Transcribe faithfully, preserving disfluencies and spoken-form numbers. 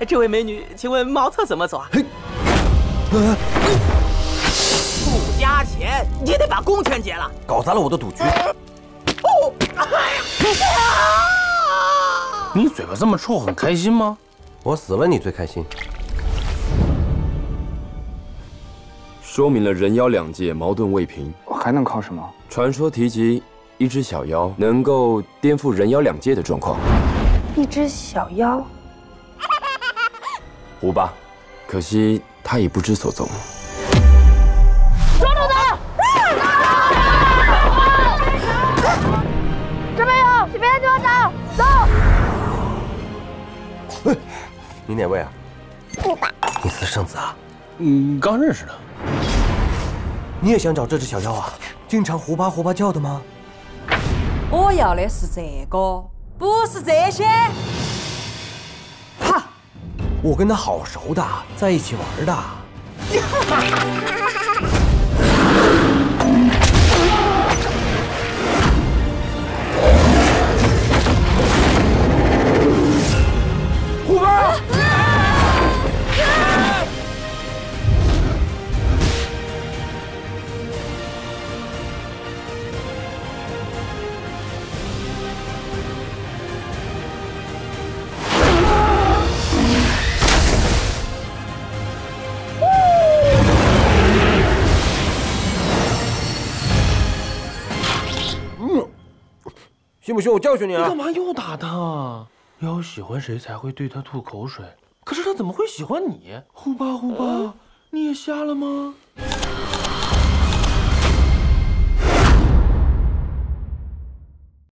这位美女，请问茅厕怎么走啊？不加钱，你得把工钱结了。 搞砸了我的赌局。 哦，哎呀！ 你嘴巴这么臭，很开心吗？ 我死了，你最开心。 说明了人妖两界矛盾未平。 还能靠什么？ 传说提及一只小妖能够颠覆人妖两界的状况。 一只小妖。 胡巴，可惜他已不知所踪。 抓住他！这边有，去别的地方找，走。 哎，你哪位啊？胡巴。你私生子啊？ 嗯，刚认识的。 你也想找这只小妖啊？经常胡巴胡巴叫的吗？ 我要的是这个，不是这些。 哈，我跟他好熟的，在一起玩的。 胡巴！ 信不信我教训你啊？ 你干嘛又打他？妖喜欢谁才会对他吐口水？可是他怎么会喜欢你？胡巴胡巴，你也瞎了吗？